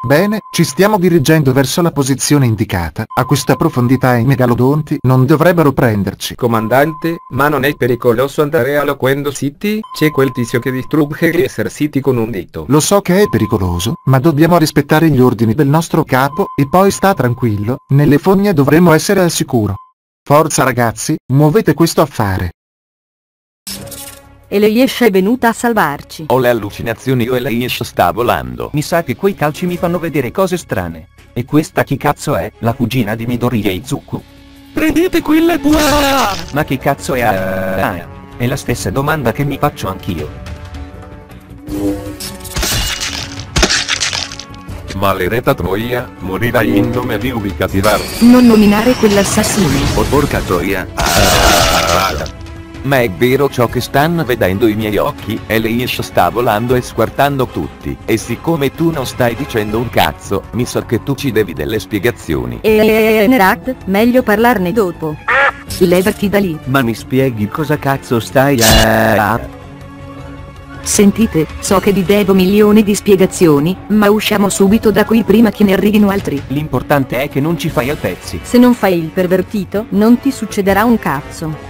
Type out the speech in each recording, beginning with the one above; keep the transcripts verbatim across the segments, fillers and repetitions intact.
Bene, ci stiamo dirigendo verso la posizione indicata. A questa profondità i megalodonti non dovrebbero prenderci. Comandante, ma non è pericoloso andare a Loquendo City? C'è quel tizio che distrugge Glacier City con un dito. Lo so che è pericoloso, ma dobbiamo rispettare gli ordini del nostro capo, e poi sta tranquillo, nelle fogne dovremmo essere al sicuro. Forza ragazzi, muovete questo affare. E Leish è venuta a salvarci. Ho le allucinazioni, io e Leish sta volando. Mi sa che quei calci mi fanno vedere cose strane. E questa chi cazzo è? La cugina di Midori e Izuku. Prendete quella buona! Ma chi cazzo è? Ah, è la stessa domanda che mi faccio anch'io. Maledetta troia, morirai in nome di Ubicativar. Non nominare quell'assassino. Oh porca troia. Ah. Ma è vero ciò che stanno vedendo i miei occhi? E Leish sta volando e squartando tutti. E siccome tu non stai dicendo un cazzo, mi sa che tu ci devi delle spiegazioni. E Nerat, meglio parlarne dopo. Levati da lì. Ma mi spieghi cosa cazzo stai a... Sentite, so che vi devo milioni di spiegazioni, ma usciamo subito da qui prima che ne arrivino altri. L'importante è che non ci fai a pezzi. Se non fai il pervertito, non ti succederà un cazzo.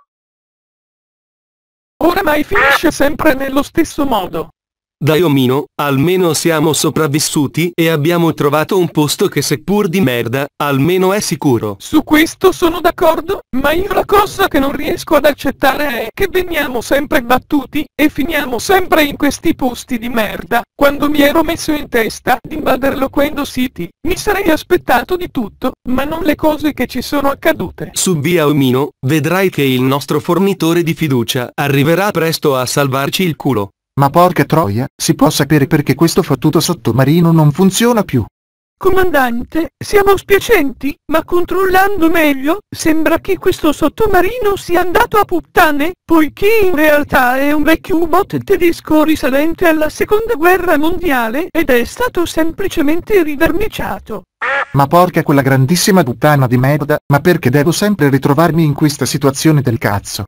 Oramai finisce sempre nello stesso modo. Dai omino, almeno siamo sopravvissuti e abbiamo trovato un posto che seppur di merda, almeno è sicuro. Su questo sono d'accordo, ma io la cosa che non riesco ad accettare è che veniamo sempre battuti e finiamo sempre in questi posti di merda. Quando mi ero messo in testa di invadere Loquendo City, mi sarei aspettato di tutto, ma non le cose che ci sono accadute. Su via omino, vedrai che il nostro fornitore di fiducia arriverà presto a salvarci il culo. Ma porca troia, si può sapere perché questo fottuto sottomarino non funziona più? Comandante, siamo spiacenti, ma controllando meglio, sembra che questo sottomarino sia andato a puttane, poiché in realtà è un vecchio U-boot tedesco risalente alla seconda guerra mondiale ed è stato semplicemente riverniciato. Ma porca quella grandissima puttana di merda, ma perché devo sempre ritrovarmi in questa situazione del cazzo?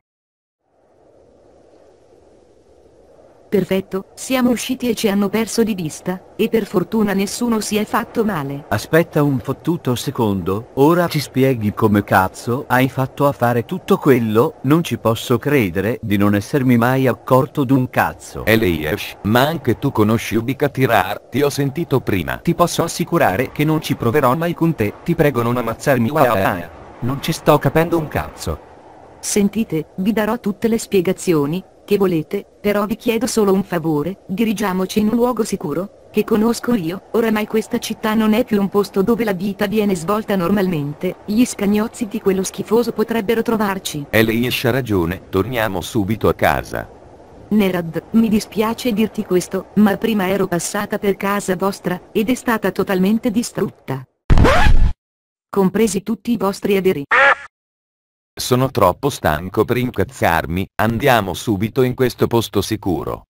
Perfetto, siamo usciti e ci hanno perso di vista, e per fortuna nessuno si è fatto male. Aspetta un fottuto secondo, ora ci spieghi come cazzo hai fatto a fare tutto quello? Non ci posso credere di non essermi mai accorto d'un cazzo. E Leish, ma anche tu conosci Ubicatirar, ti ho sentito prima. Ti posso assicurare che non ci proverò mai con te, ti prego non ammazzarmi. Non ci sto capendo un cazzo. Sentite, vi darò tutte le spiegazioni che volete, però vi chiedo solo un favore, dirigiamoci in un luogo sicuro, che conosco io. Oramai questa città non è più un posto dove la vita viene svolta normalmente, gli scagnozzi di quello schifoso potrebbero trovarci. E Leish ha ragione, torniamo subito a casa. Nerad, mi dispiace dirti questo, ma prima ero passata per casa vostra, ed è stata totalmente distrutta. Compresi tutti i vostri averi. Sono troppo stanco per incazzarmi, andiamo subito in questo posto sicuro.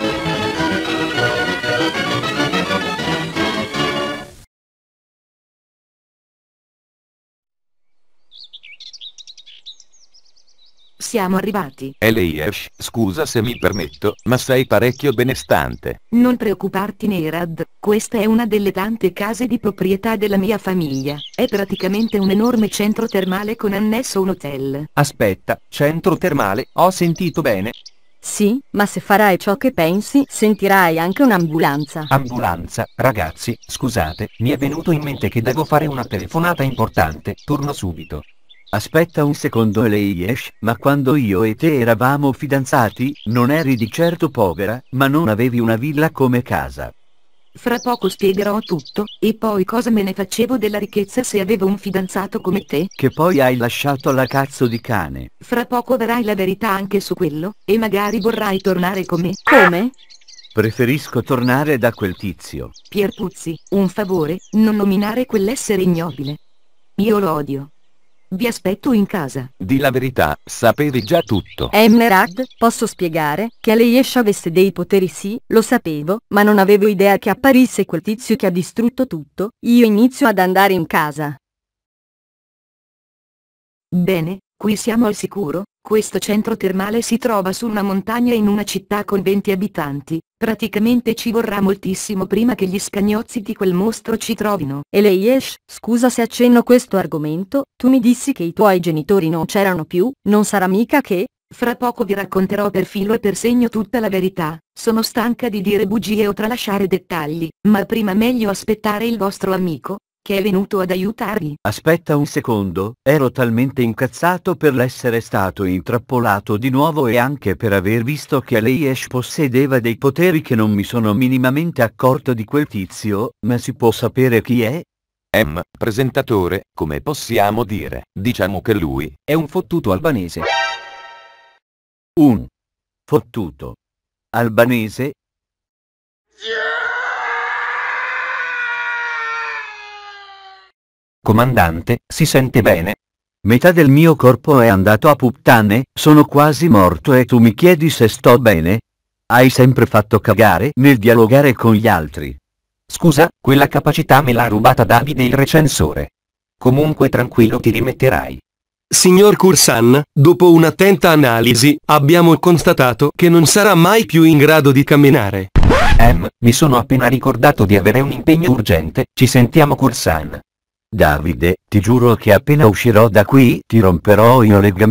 Siamo arrivati. E Leish, scusa se mi permetto, ma sei parecchio benestante. Non preoccuparti Nerad, questa è una delle tante case di proprietà della mia famiglia. È praticamente un enorme centro termale con annesso un hotel. Aspetta, centro termale, ho sentito bene? Sì, ma se farai ciò che pensi, sentirai anche un'ambulanza. Ambulanza, ragazzi, scusate, mi è venuto in mente che devo fare una telefonata importante, torno subito. Aspetta un secondo Leish, ma quando io e te eravamo fidanzati, non eri di certo povera, ma non avevi una villa come casa. Fra poco spiegherò tutto, e poi cosa me ne facevo della ricchezza se avevo un fidanzato come te? Che poi hai lasciato la cazzo di cane. Fra poco vedrai la verità anche su quello, e magari vorrai tornare con me. Come? Preferisco tornare da quel tizio. Pierpuzzi, un favore, non nominare quell'essere ignobile. Io lo odio. Vi aspetto in casa. Di la verità, sapevi già tutto. Emnerad, posso spiegare, che Leish avesse dei poteri sì, lo sapevo, ma non avevo idea che apparisse quel tizio che ha distrutto tutto. Io inizio ad andare in casa. Bene, qui siamo al sicuro. Questo centro termale si trova su una montagna in una città con venti abitanti. Praticamente ci vorrà moltissimo prima che gli scagnozzi di quel mostro ci trovino. Eliash, scusa se accenno questo argomento, tu mi dissi che i tuoi genitori non c'erano più, non sarà mica che... Fra poco vi racconterò per filo e per segno tutta la verità. Sono stanca di dire bugie o tralasciare dettagli, ma prima meglio aspettare il vostro amico, che è venuto ad aiutarvi. Aspetta un secondo, ero talmente incazzato per l'essere stato intrappolato di nuovo e anche per aver visto che Eliash possedeva dei poteri che non mi sono minimamente accorto di quel tizio, ma si può sapere chi è? Em, presentatore, come possiamo dire, diciamo che lui è un fottuto albanese. Un fottuto albanese? Comandante, si sente bene? Metà del mio corpo è andato a puttane, sono quasi morto e tu mi chiedi se sto bene? Hai sempre fatto cagare nel dialogare con gli altri. Scusa, quella capacità me l'ha rubata Davide il recensore. Comunque tranquillo, ti rimetterai. Signor Kursan, dopo un'attenta analisi, abbiamo constatato che non sarà mai più in grado di camminare. Em, mi sono appena ricordato di avere un impegno urgente, ci sentiamo Kursan. Davide, ti giuro che appena uscirò da qui, ti romperò io le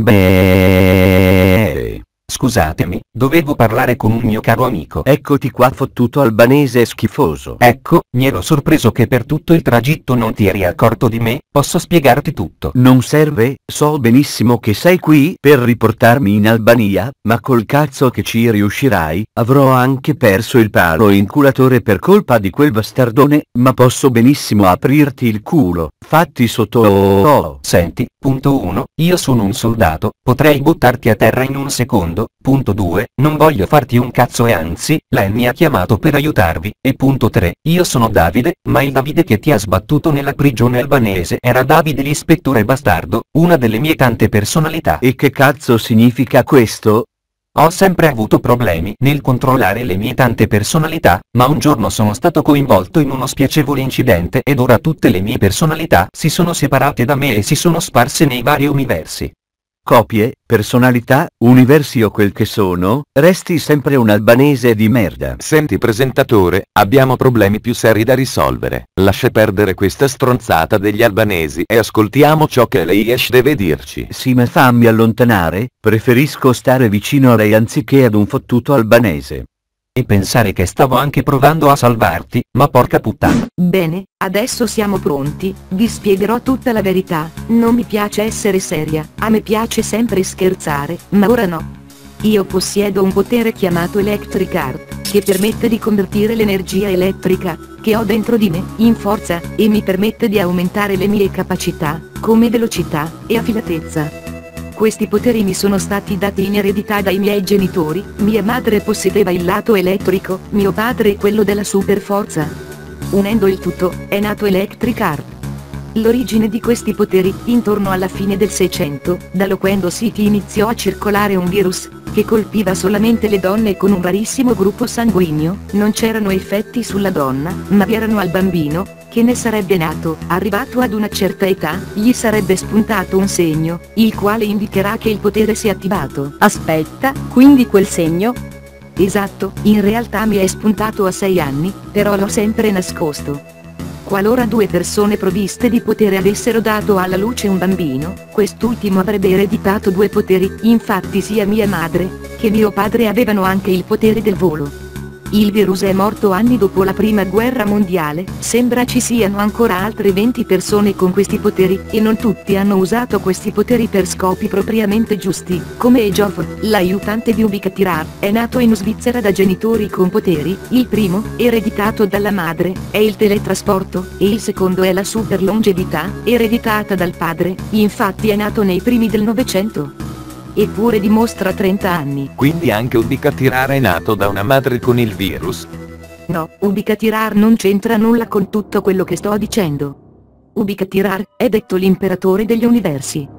gambe. Scusatemi, dovevo parlare con un mio caro amico. Eccoti qua fottuto albanese schifoso. Ecco, mi ero sorpreso che per tutto il tragitto non ti eri accorto di me, posso spiegarti tutto. Non serve, so benissimo che sei qui per riportarmi in Albania, ma col cazzo che ci riuscirai, avrò anche perso il palo inculatore per colpa di quel bastardone, ma posso benissimo aprirti il culo, fatti sotto... Oh. Senti, punto uno, io sono un soldato, potrei buttarti a terra in un secondo. Punto due, non voglio farti un cazzo e anzi, lei mi ha chiamato per aiutarvi. E punto tre, io sono Davide, ma il Davide che ti ha sbattuto nella prigione albanese era Davide l'ispettore bastardo, una delle mie tante personalità. E che cazzo significa questo? Ho sempre avuto problemi nel controllare le mie tante personalità, ma un giorno sono stato coinvolto in uno spiacevole incidente ed ora tutte le mie personalità si sono separate da me e si sono sparse nei vari universi. Copie, personalità, universi o quel che sono, resti sempre un albanese di merda. Senti presentatore, abbiamo problemi più seri da risolvere. Lascia perdere questa stronzata degli albanesi e ascoltiamo ciò che Eliash deve dirci. Sì, ma fammi allontanare, preferisco stare vicino a lei anziché ad un fottuto albanese. E pensare che stavo anche provando a salvarti, ma porca puttana. Bene, adesso siamo pronti, vi spiegherò tutta la verità. Non mi piace essere seria, a me piace sempre scherzare, ma ora no. Io possiedo un potere chiamato Electric Art, che permette di convertire l'energia elettrica, che ho dentro di me, in forza, e mi permette di aumentare le mie capacità, come velocità e affilatezza. Questi poteri mi sono stati dati in eredità dai miei genitori, mia madre possedeva il lato elettrico, mio padre quello della superforza. Unendo il tutto, è nato Electric Art. L'origine di questi poteri, intorno alla fine del Seicento, da Loquendo City iniziò a circolare un virus, che colpiva solamente le donne con un rarissimo gruppo sanguigno, non c'erano effetti sulla donna, ma erano al bambino, che ne sarebbe nato, arrivato ad una certa età, gli sarebbe spuntato un segno, il quale indicherà che il potere si è attivato. Aspetta, quindi quel segno? Esatto, in realtà mi è spuntato a sei anni, però l'ho sempre nascosto. Qualora due persone provviste di potere avessero dato alla luce un bambino, quest'ultimo avrebbe ereditato due poteri, infatti sia mia madre, che mio padre avevano anche il potere del volo. Il virus è morto anni dopo la prima guerra mondiale, sembra ci siano ancora altre venti persone con questi poteri, e non tutti hanno usato questi poteri per scopi propriamente giusti, come Ejiofor, l'aiutante di Ubikatirar, è nato in Svizzera da genitori con poteri, il primo, ereditato dalla madre, è il teletrasporto, e il secondo è la super longevità, ereditata dal padre, infatti è nato nei primi del Novecento. Eppure dimostra trenta anni. Quindi anche Ubikatirar è nato da una madre con il virus? No, Ubikatirar non c'entra nulla con tutto quello che sto dicendo. Ubikatirar è detto l'imperatore degli universi.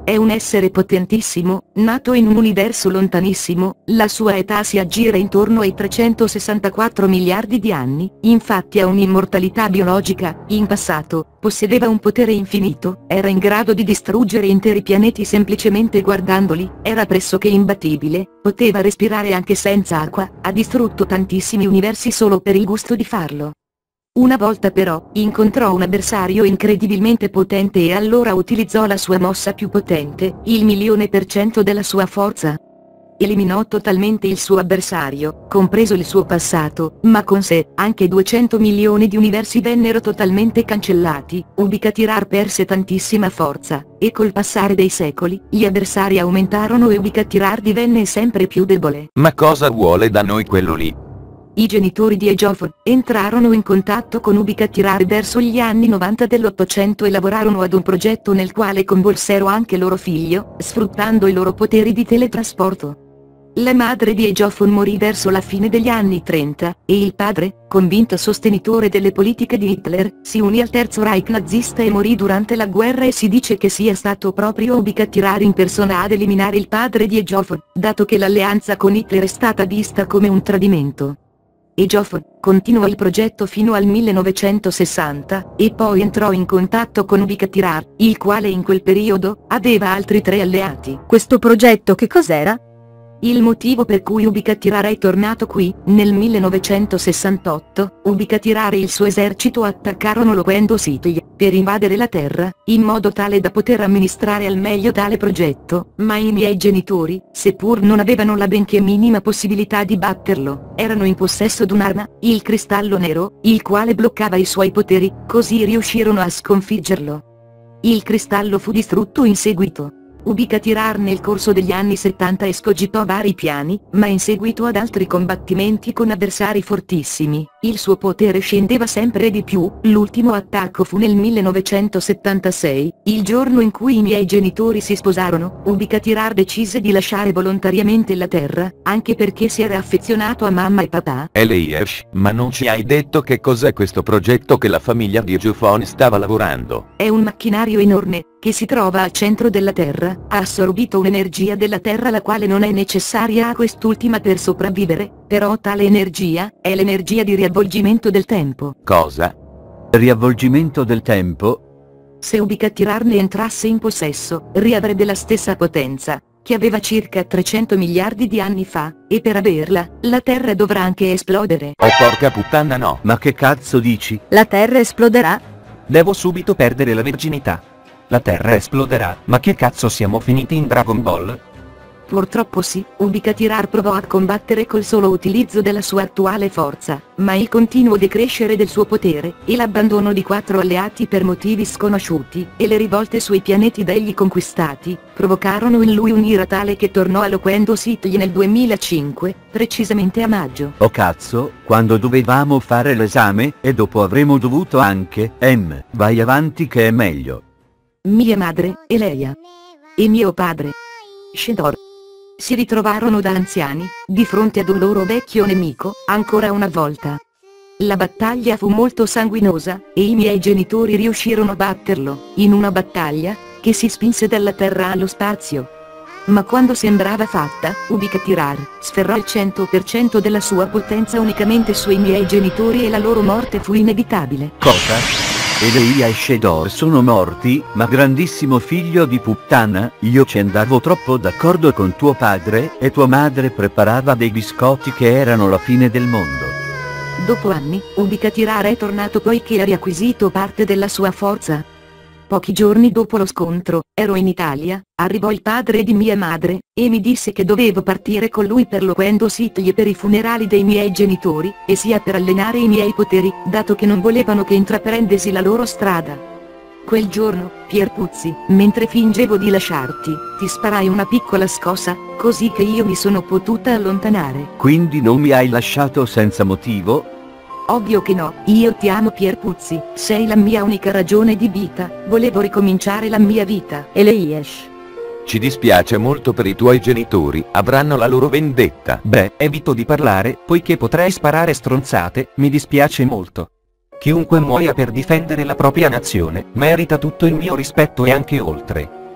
è un essere potentissimo, nato in un universo lontanissimo, la sua età si aggira intorno ai trecentosessantaquattro miliardi di anni, infatti ha un'immortalità biologica, in passato, possedeva un potere infinito, era in grado di distruggere interi pianeti semplicemente guardandoli, era pressoché imbattibile, poteva respirare anche senza acqua, ha distrutto tantissimi universi solo per il gusto di farlo. Una volta però, incontrò un avversario incredibilmente potente e allora utilizzò la sua mossa più potente, il milione per cento della sua forza. Eliminò totalmente il suo avversario, compreso il suo passato, ma con sé, anche duecento milioni di universi vennero totalmente cancellati, Ubikatirar perse tantissima forza, e col passare dei secoli, gli avversari aumentarono e Ubikatirar divenne sempre più debole. Ma cosa vuole da noi quello lì? I genitori di Ejiofor entrarono in contatto con Ubikatirar verso gli anni novanta dell'Ottocento e lavorarono ad un progetto nel quale coinvolsero anche loro figlio, sfruttando i loro poteri di teletrasporto. La madre di Ejiofor morì verso la fine degli anni trenta, e il padre, convinto sostenitore delle politiche di Hitler, si unì al Terzo Reich nazista e morì durante la guerra e si dice che sia stato proprio Ubikatirar in persona ad eliminare il padre di Ejiofor, dato che l'alleanza con Hitler è stata vista come un tradimento. Ejiofor continuò il progetto fino al millenovecentosessanta, e poi entrò in contatto con Ubikatirar, il quale in quel periodo, aveva altri tre alleati. Questo progetto che cos'era? Il motivo per cui Ubikatirar è tornato qui, nel millenovecentosessantotto, Ubikatirar e il suo esercito attaccarono Loquendo City, per invadere la Terra, in modo tale da poter amministrare al meglio tale progetto, ma i miei genitori, seppur non avevano la benché minima possibilità di batterlo, erano in possesso d'un'arma, il cristallo nero, il quale bloccava i suoi poteri, così riuscirono a sconfiggerlo. Il cristallo fu distrutto in seguito. Ubikatirar nel corso degli anni settanta escogitò vari piani, ma in seguito ad altri combattimenti con avversari fortissimi, il suo potere scendeva sempre di più. L'ultimo attacco fu nel millenovecentosettantasei, il giorno in cui i miei genitori si sposarono. Ubikatirar decise di lasciare volontariamente la Terra, anche perché si era affezionato a mamma e papà. Eliash, ma non ci hai detto che cos'è questo progetto che la famiglia di Ejiofor stava lavorando? È un macchinario enorme, che si trova al centro della Terra, ha assorbito un'energia della Terra la quale non è necessaria a quest'ultima per sopravvivere, però tale energia, è l'energia di riavvolgimento del tempo. Cosa? Riavvolgimento del tempo? Se Ubikatirar ne entrasse in possesso, riavrebbe la stessa potenza, che aveva circa trecento miliardi di anni fa, e per averla, la Terra dovrà anche esplodere. Oh porca puttana no! Ma che cazzo dici? La Terra esploderà? Devo subito perdere la virginità. La Terra esploderà, ma che cazzo siamo finiti in Dragon Ball? Purtroppo sì, Ubikatirar provò a combattere col solo utilizzo della sua attuale forza, ma il continuo decrescere del suo potere, e l'abbandono di quattro alleati per motivi sconosciuti, e le rivolte sui pianeti da egli conquistati, provocarono in lui un'ira tale che tornò a Loquendo City nel duemilacinque, precisamente a maggio. Oh cazzo, quando dovevamo fare l'esame, e dopo avremo dovuto anche, ehm, vai avanti che è meglio. Mia madre, Eleia, e mio padre, Shedor, si ritrovarono da anziani, di fronte ad un loro vecchio nemico, ancora una volta. La battaglia fu molto sanguinosa, e i miei genitori riuscirono a batterlo, in una battaglia, che si spinse dalla Terra allo spazio. Ma quando sembrava fatta, Ubikatirar sferrò il cento per cento della sua potenza unicamente sui miei genitori e la loro morte fu inevitabile. Cosa? Eleia e Shedor sono morti, ma grandissimo figlio di puttana, io ci andavo troppo d'accordo con tuo padre, e tua madre preparava dei biscotti che erano la fine del mondo. Dopo anni, Ubikatirar è tornato poiché ha riacquisito parte della sua forza. Pochi giorni dopo lo scontro, ero in Italia, arrivò il padre di mia madre, e mi disse che dovevo partire con lui per Loquendo City e per i funerali dei miei genitori, e sia per allenare i miei poteri, dato che non volevano che intraprendessi la loro strada. Quel giorno, Pierpuzzi, mentre fingevo di lasciarti, ti sparai una piccola scossa, così che io mi sono potuta allontanare. Quindi non mi hai lasciato senza motivo? Ovvio che no, io ti amo Pierpuzzi, sei la mia unica ragione di vita, volevo ricominciare la mia vita. Eliash. Ci dispiace molto per i tuoi genitori, avranno la loro vendetta. Beh, evito di parlare, poiché potrei sparare stronzate, mi dispiace molto. Chiunque muoia per difendere la propria nazione, merita tutto il mio rispetto e anche oltre.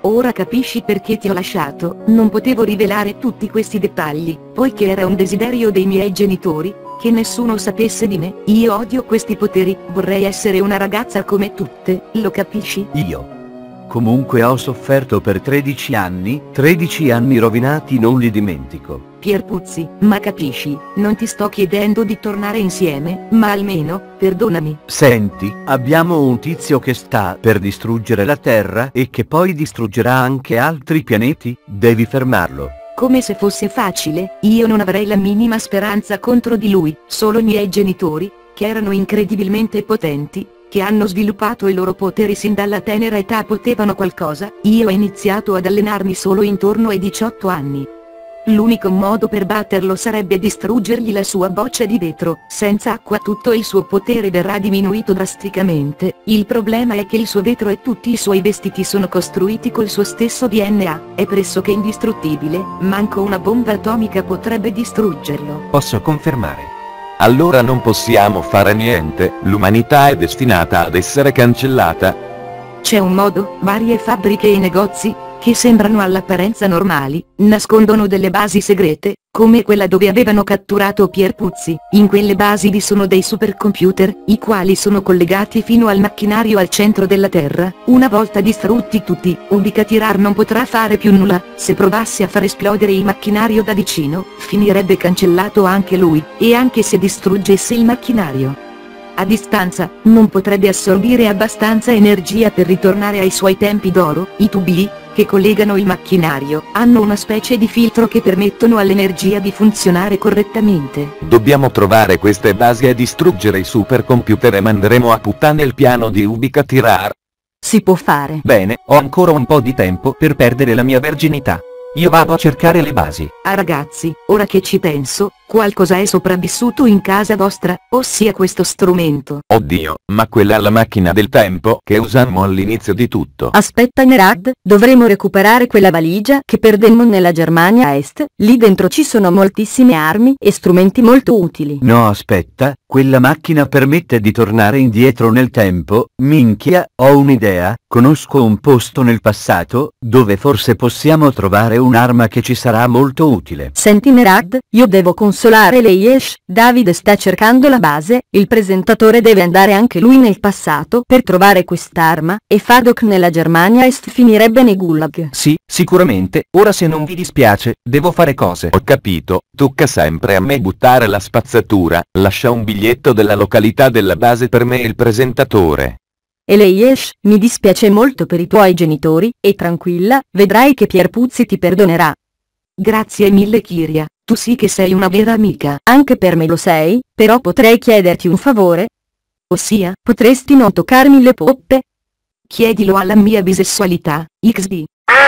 Ora capisci perché ti ho lasciato. Non potevo rivelare tutti questi dettagli, poiché era un desiderio dei miei genitori, che nessuno sapesse di me. Io odio questi poteri, vorrei essere una ragazza come tutte, lo capisci? Io. Comunque ho sofferto per tredici anni, tredici anni rovinati non li dimentico. Pierpuzzi, ma capisci, non ti sto chiedendo di tornare insieme, ma almeno, perdonami. Senti, abbiamo un tizio che sta per distruggere la Terra e che poi distruggerà anche altri pianeti, devi fermarlo. Come se fosse facile, io non avrei la minima speranza contro di lui, solo i miei genitori, che erano incredibilmente potenti, che hanno sviluppato i loro poteri sin dalla tenera età potevano qualcosa, io ho iniziato ad allenarmi solo intorno ai diciotto anni. L'unico modo per batterlo sarebbe distruggergli la sua boccia di vetro, senza acqua tutto il suo potere verrà diminuito drasticamente. Il problema è che il suo vetro e tutti i suoi vestiti sono costruiti col suo stesso D N A, è pressoché indistruttibile, manco una bomba atomica potrebbe distruggerlo. Posso confermare. Allora non possiamo fare niente, l'umanità è destinata ad essere cancellata. C'è un modo, varie fabbriche e negozi, che sembrano all'apparenza normali, nascondono delle basi segrete, come quella dove avevano catturato Pierpuzzi. In quelle basi vi sono dei supercomputer, i quali sono collegati fino al macchinario al centro della Terra. Una volta distrutti tutti, Ubicatirar non potrà fare più nulla. Se provassi a far esplodere il macchinario da vicino, finirebbe cancellato anche lui, e anche se distruggesse il macchinario a distanza, non potrebbe assorbire abbastanza energia per ritornare ai suoi tempi d'oro. I tubi che collegano il macchinario hanno una specie di filtro che permettono all'energia di funzionare correttamente. Dobbiamo trovare queste basi e distruggere i supercomputer e manderemo a puttane il piano di Ubicatirar. Si può fare. Bene, ho ancora un po' di tempo per perdere la mia verginità. Io vado a cercare le basi. Ah ragazzi, ora che ci penso, qualcosa è sopravvissuto in casa vostra, ossia questo strumento. Oddio, ma quella è la macchina del tempo che usammo all'inizio di tutto. Aspetta Nerad, dovremo recuperare quella valigia che perdemmo nella Germania Est, lì dentro ci sono moltissime armi e strumenti molto utili. No aspetta, quella macchina permette di tornare indietro nel tempo, minchia, ho un'idea, conosco un posto nel passato, dove forse possiamo trovare un'arma che ci sarà molto utile. Senti Nerad, io devo consolare Leyesh, Davide sta cercando la base, il presentatore deve andare anche lui nel passato per trovare quest'arma, e Fadok nella Germania Est finirebbe nei gulag. Sì, sicuramente, ora se non vi dispiace, devo fare cose. Ho capito, tocca sempre a me buttare la spazzatura, lascia un biglietto della località della base per me e il presentatore. E Leyesh, mi dispiace molto per i tuoi genitori, e tranquilla, vedrai che Pierpuzzi ti perdonerà. Grazie mille Kiria, tu sì che sei una vera amica. Anche per me lo sei, però potrei chiederti un favore? Ossia? Potresti non toccarmi le poppe? Chiedilo alla mia bisessualità, X D.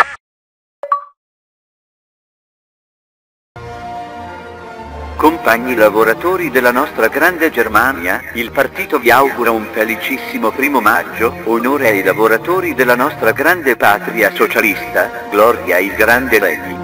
Compagni lavoratori della nostra grande Germania, il partito vi augura un felicissimo primo maggio, onore ai lavoratori della nostra grande patria socialista, gloria al grande Lenin.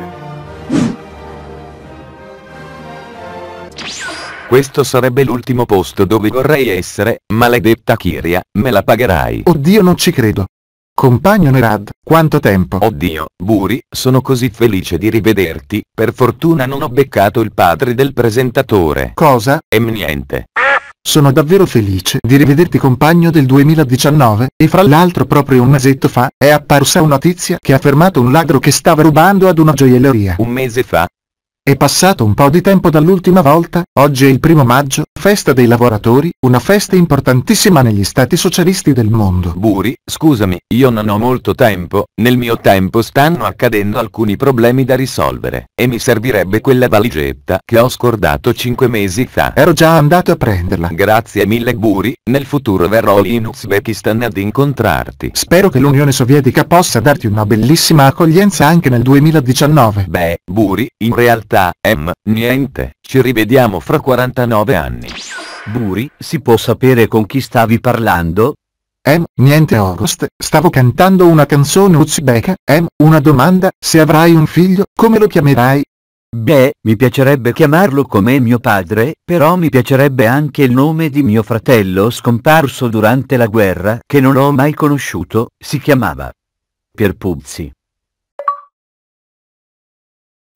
Questo sarebbe l'ultimo posto dove vorrei essere, maledetta Kiria, me la pagherai. Oddio non ci credo. Compagno Nerad, quanto tempo? Oddio, Buri, sono così felice di rivederti, per fortuna non ho beccato il padre del presentatore. Cosa? E niente. Sono davvero felice di rivederti compagno del duemiladiciannove, e fra l'altro proprio un mesetto fa, è apparsa una tizia che ha fermato un ladro che stava rubando ad una gioielleria. Un mese fa? È passato un po' di tempo dall'ultima volta, oggi è il primo maggio, festa dei lavoratori, una festa importantissima negli stati socialisti del mondo. Buri, scusami, io non ho molto tempo, nel mio tempo stanno accadendo alcuni problemi da risolvere, e mi servirebbe quella valigetta che ho scordato cinque mesi fa. Ero già andato a prenderla. Grazie mille Buri, nel futuro verrò lì in Uzbekistan ad incontrarti. Spero che l'Unione Sovietica possa darti una bellissima accoglienza anche nel duemiladiciannove. Beh, Buri, in realtà, ehm, niente, ci rivediamo fra quarantanove anni. Buri, si può sapere con chi stavi parlando? Ehm, niente August, stavo cantando una canzone uzbeka. Ehm, una domanda, se avrai un figlio, come lo chiamerai? Beh, mi piacerebbe chiamarlo come mio padre, però mi piacerebbe anche il nome di mio fratello scomparso durante la guerra, che non ho mai conosciuto, si chiamava Pierpuzzi.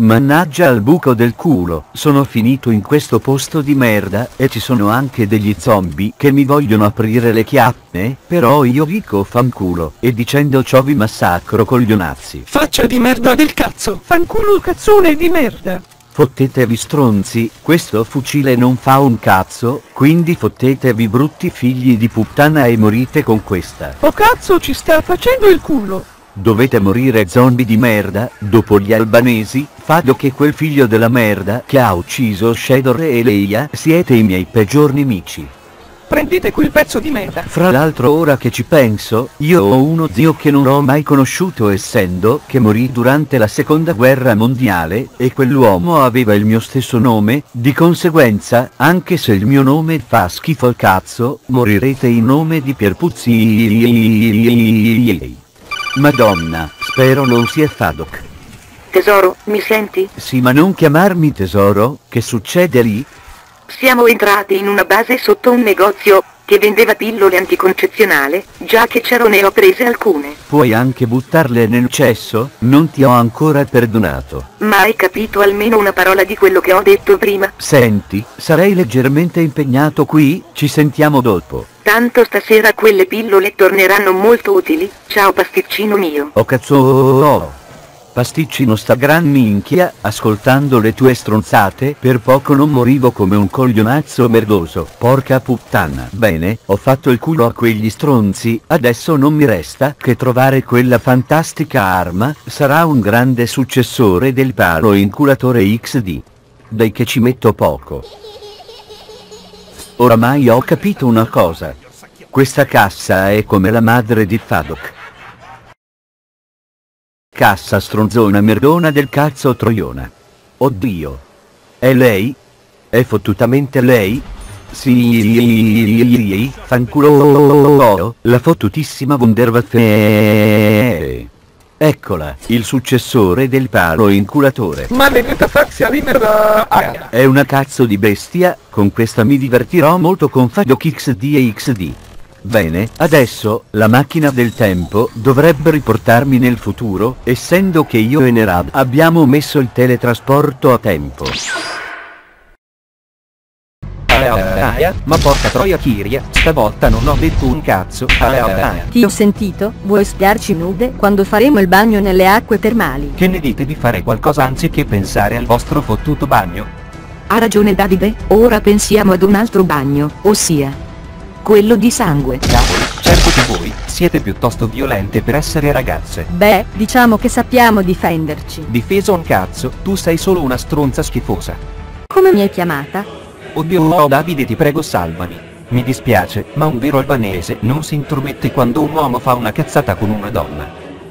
Mannaggia al buco del culo, sono finito in questo posto di merda e ci sono anche degli zombie che mi vogliono aprire le chiappe, però io dico fanculo e dicendo ciò vi massacro coglionazzi. Faccia di merda del cazzo, fanculo cazzone di merda. Fottetevi stronzi, questo fucile non fa un cazzo, quindi fottetevi brutti figli di puttana e morite con questa. Oh cazzo ci sta facendo il culo. Dovete morire zombie di merda, dopo gli albanesi, Fado che quel figlio della merda che ha ucciso Shador e Leia, siete i miei peggior nemici. Prendete quel pezzo di merda. Fra l'altro ora che ci penso, io ho uno zio che non ho mai conosciuto essendo che morì durante la seconda guerra mondiale, e quell'uomo aveva il mio stesso nome, di conseguenza, anche se il mio nome fa schifo al cazzo, morirete in nome di Pierpuzzi. Madonna, spero non sia Fadok. Tesoro, mi senti? Sì, ma non chiamarmi tesoro, che succede lì? Siamo entrati in una base sotto un negozio che vendeva pillole anticoncezionale, già che c'ero ne ho prese alcune. Puoi anche buttarle nel cesso? Non ti ho ancora perdonato. Ma hai capito almeno una parola di quello che ho detto prima? Senti, sarei leggermente impegnato qui, ci sentiamo dopo. Tanto stasera quelle pillole torneranno molto utili, ciao pasticcino mio. Oh cazzo! Pasticcino sta gran minchia, ascoltando le tue stronzate, per poco non morivo come un coglionazzo merdoso, porca puttana. Bene, ho fatto il culo a quegli stronzi, adesso non mi resta che trovare quella fantastica arma, sarà un grande successore del palo inculatore X D. Dai che ci metto poco. Oramai ho capito una cosa. Questa cassa è come la madre di Fadok. Cassa stronzona merdona del cazzo troiona. Oddio. È lei? È fottutamente lei? Sì, fanculo, la fottutissima Wunderwaffe. Eccola, il successore del palo inculatore. Maledetta faxia di merda. È una cazzo di bestia, con questa mi divertirò molto con Fadok X D e X D. Bene, adesso, la macchina del tempo dovrebbe riportarmi nel futuro, essendo che io e Nerad abbiamo messo il teletrasporto a tempo. Ma porca troia Kiria, stavolta non ho detto un cazzo. Ti ho sentito, vuoi spiarci nude quando faremo il bagno nelle acque termali? Che ne dite di fare qualcosa anziché pensare al vostro fottuto bagno? Ha ragione Davide, ora pensiamo ad un altro bagno, ossia quello di sangue. Cavoli, certo che voi siete piuttosto violente per essere ragazze. Beh, diciamo che sappiamo difenderci. Difeso un cazzo, tu sei solo una stronza schifosa. Come mi hai chiamata? Oddio, oh Davide, ti prego salvami. Mi dispiace, ma un vero albanese non si intromette quando un uomo fa una cazzata con una donna.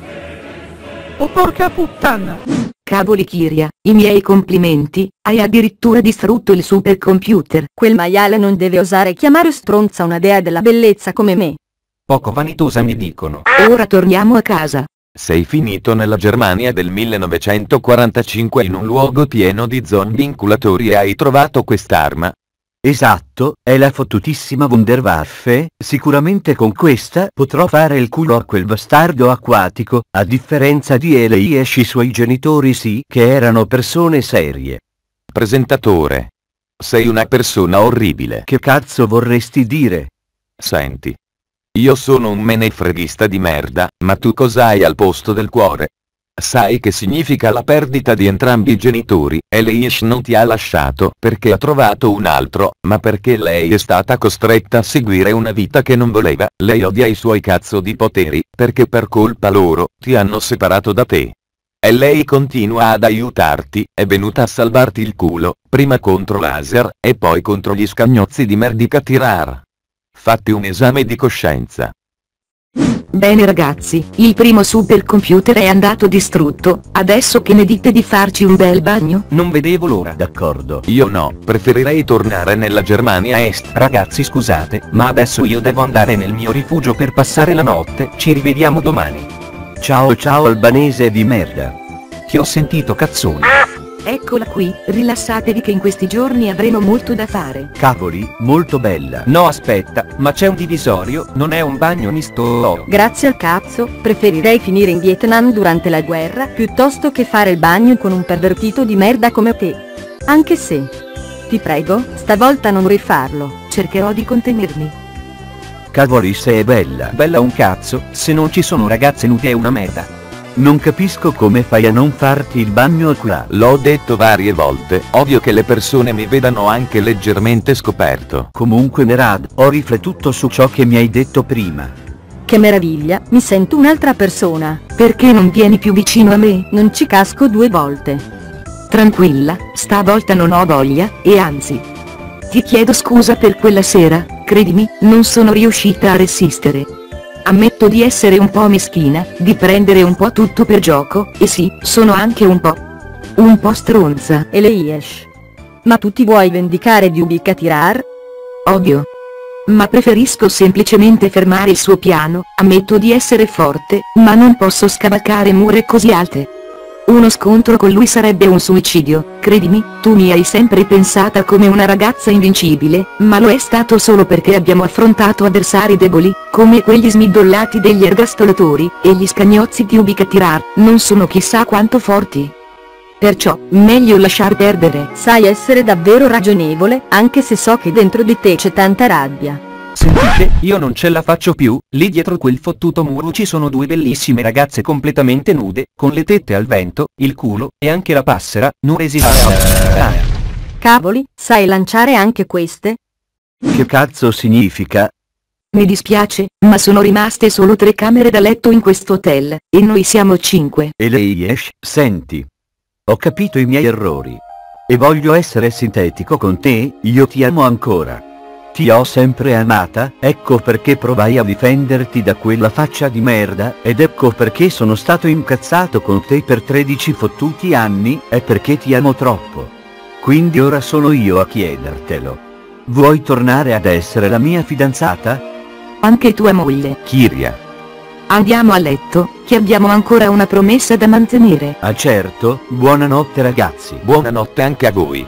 Oh porca puttana. Cavoli Kiria, i miei complimenti, hai addirittura distrutto il supercomputer. Quel maiale non deve osare chiamare stronza una dea della bellezza come me. Poco vanitosa mi dicono. Ora torniamo a casa. Sei finito nella Germania del millenovecentoquarantacinque in un luogo pieno di zombie inculatori e hai trovato quest'arma. Esatto, è la fottutissima Wunderwaffe, sicuramente con questa potrò fare il culo a quel bastardo acquatico, a differenza di Elei e i suoi genitori sì, che erano persone serie. Presentatore. Sei una persona orribile. Che cazzo vorresti dire? Senti. Io sono un menefreghista di merda, ma tu cos'hai al posto del cuore? Sai che significa la perdita di entrambi i genitori, e Leish non ti ha lasciato perché ha trovato un altro, ma perché lei è stata costretta a seguire una vita che non voleva. Lei odia i suoi cazzo di poteri, perché per colpa loro, ti hanno separato da te. E lei continua ad aiutarti, è venuta a salvarti il culo, prima contro laser, e poi contro gli scagnozzi di merdica tirar. Fatti un esame di coscienza. Bene ragazzi, il primo supercomputer è andato distrutto, adesso che ne dite di farci un bel bagno? Non vedevo l'ora. D'accordo. Io no, preferirei tornare nella Germania Est. Ragazzi scusate, ma adesso io devo andare nel mio rifugio per passare la notte, ci rivediamo domani. Ciao ciao albanese di merda. Ti ho sentito cazzone. Eccola qui, rilassatevi che in questi giorni avremo molto da fare. Cavoli, molto bella. No aspetta, ma c'è un divisorio, non è un bagno misto. Grazie al cazzo, preferirei finire in Vietnam durante la guerra piuttosto che fare il bagno con un pervertito di merda come te. Anche se, ti prego, stavolta non rifarlo. Cercherò di contenermi. Cavoli se è bella. Bella un cazzo, se non ci sono ragazze nude è una merda. Non capisco come fai a non farti il bagno qua. L'ho detto varie volte, ovvio che le persone mi vedano anche leggermente scoperto. Comunque Nerad, ho riflettuto su ciò che mi hai detto prima. Che meraviglia, mi sento un'altra persona. Perché non vieni più vicino a me? Non ci casco due volte. Tranquilla, stavolta non ho voglia, e anzi. Ti chiedo scusa per quella sera, credimi, non sono riuscita a resistere. Ammetto di essere un po' meschina, di prendere un po' tutto per gioco, e sì, sono anche un po'... un po' stronza. Eleish. Ma tu ti vuoi vendicare di Ubika Tirar? Ovvio. Ma preferisco semplicemente fermare il suo piano, ammetto di essere forte, ma non posso scavalcare mura così alte. Uno scontro con lui sarebbe un suicidio, credimi, tu mi hai sempre pensata come una ragazza invincibile, ma lo è stato solo perché abbiamo affrontato avversari deboli, come quegli smidollati degli ergastolatori, e gli scagnozzi di Ubika Tirar, non sono chissà quanto forti. Perciò, meglio lasciar perdere. Sai essere davvero ragionevole, anche se so che dentro di te c'è tanta rabbia. Sentite, io non ce la faccio più, lì dietro quel fottuto muro ci sono due bellissime ragazze completamente nude, con le tette al vento, il culo, e anche la passera, non resiste. Ah. Cavoli, sai lanciare anche queste? Che cazzo significa? Mi dispiace, ma sono rimaste solo tre camere da letto in questo hotel, e noi siamo cinque. Eleish, senti. Ho capito i miei errori. E voglio essere sintetico con te, io ti amo ancora. Ti ho sempre amata, ecco perché provai a difenderti da quella faccia di merda, ed ecco perché sono stato incazzato con te per tredici fottuti anni, è perché ti amo troppo. Quindi ora sono io a chiedertelo. Vuoi tornare ad essere la mia fidanzata? Anche tua moglie. Kiria. Andiamo a letto, che abbiamo ancora una promessa da mantenere. Ah certo, buonanotte ragazzi. Buonanotte anche a voi.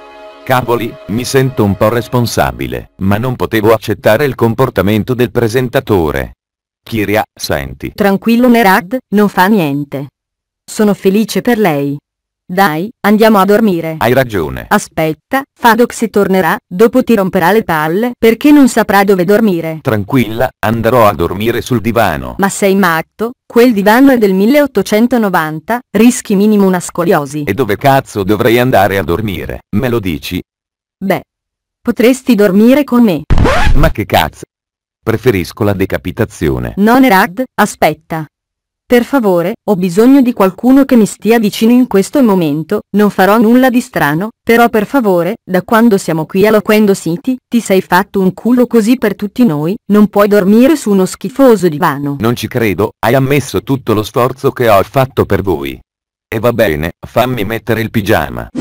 Cavoli, mi sento un po' responsabile, ma non potevo accettare il comportamento del presentatore. Kiria, senti. Tranquillo Nerad, non fa niente. Sono felice per lei. Dai, andiamo a dormire. Hai ragione. Aspetta, Fadox tornerà, dopo ti romperà le palle, perché non saprà dove dormire. Tranquilla, andrò a dormire sul divano. Ma sei matto? Quel divano è del milleottocentonovanta, rischi minimo una scoliosi. E dove cazzo dovrei andare a dormire, me lo dici? Beh, potresti dormire con me. Ma che cazzo? Preferisco la decapitazione. No Nerad, aspetta. Per favore, ho bisogno di qualcuno che mi stia vicino in questo momento, non farò nulla di strano, però per favore, da quando siamo qui a Loquendo City, ti sei fatto un culo così per tutti noi, non puoi dormire su uno schifoso divano. Non ci credo, hai ammesso tutto lo sforzo che ho fatto per voi. E va bene, fammi mettere il pigiama.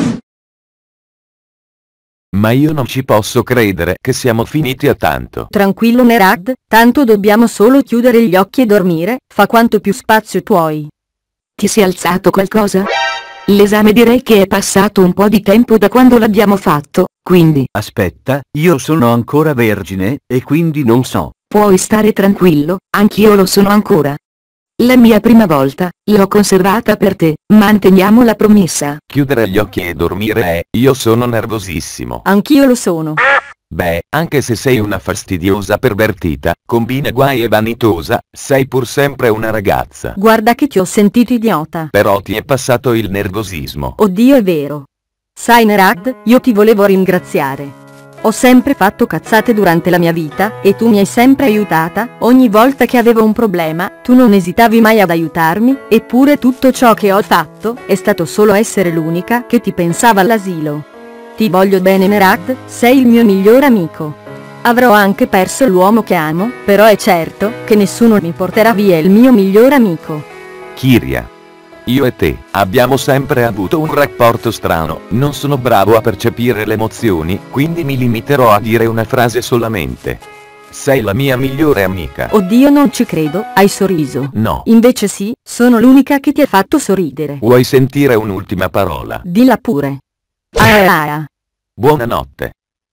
Ma io non ci posso credere che siamo finiti a tanto. Tranquillo Nerad, tanto dobbiamo solo chiudere gli occhi e dormire, fa quanto più spazio tu hai. Ti sei alzato qualcosa? L'esame direi che è passato un po' di tempo da quando l'abbiamo fatto, quindi... Aspetta, io sono ancora vergine, e quindi non so. Puoi stare tranquillo, anch'io lo sono ancora. La mia prima volta, l'ho conservata per te, manteniamo la promessa. Chiudere gli occhi e dormire è, io sono nervosissimo. Anch'io lo sono. Beh, anche se sei una fastidiosa pervertita, combina guai e vanitosa, sei pur sempre una ragazza. Guarda che ti ho sentito idiota. Però ti è passato il nervosismo. Oddio è vero. Sai Nerad, io ti volevo ringraziare. Ho sempre fatto cazzate durante la mia vita, e tu mi hai sempre aiutata, ogni volta che avevo un problema, tu non esitavi mai ad aiutarmi, eppure tutto ciò che ho fatto, è stato solo essere l'unica che ti pensava all'asilo. Ti voglio bene Nerad, sei il mio migliore amico. Avrò anche perso l'uomo che amo, però è certo, che nessuno mi porterà via il mio migliore amico. Kiria. Io e te, abbiamo sempre avuto un rapporto strano, non sono bravo a percepire le emozioni, quindi mi limiterò a dire una frase solamente. Sei la mia migliore amica. Oddio non ci credo, hai sorriso. No. Invece sì, Sono l'unica che ti ha fatto sorridere. Vuoi sentire un'ultima parola? Dilla pure. Ah. Buonanotte.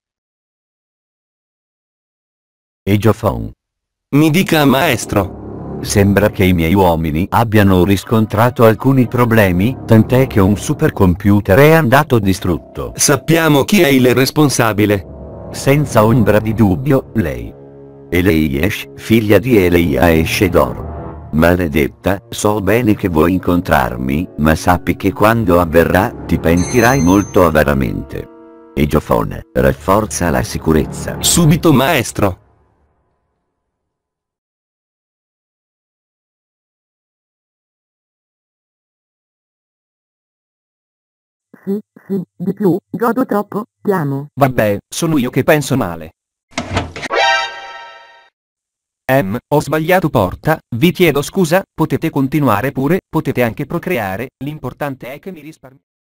E Giofon. Mi dica, maestro. Sembra che i miei uomini abbiano riscontrato alcuni problemi, tant'è che un supercomputer è andato distrutto. Sappiamo chi è il responsabile. Senza ombra di dubbio, lei. Eleish, figlia di Eleia e Shedor. Maledetta, so bene che vuoi incontrarmi, ma sappi che quando avverrà, ti pentirai molto amaramente. E Giofone, rafforza la sicurezza. Subito, maestro. Sì, sì, di più, godo troppo, ti amo. Vabbè, sono io che penso male. Em, ho sbagliato porta, vi chiedo scusa, potete continuare pure, potete anche procreare, l'importante è che mi risparmi.